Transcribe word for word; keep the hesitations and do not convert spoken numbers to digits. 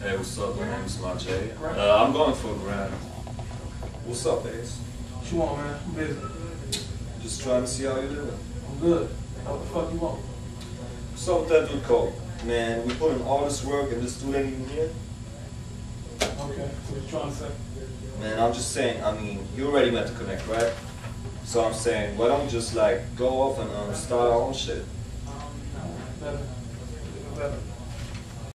Hey, what's up? My name is Majay. Uh, I'm going for a grand. What's up, Ace? What you want, man? I'm busy. Just trying to see how you're living. I'm good. What the fuck you want? What's up with that dude Cole? Man, we put in all this work and this dude ain't even here. Okay, what you trying to say? Man, I'm just saying, I mean, you already meant to connect, right? So I'm saying, why don't we just like go off and um, start our own shit? Better. Better.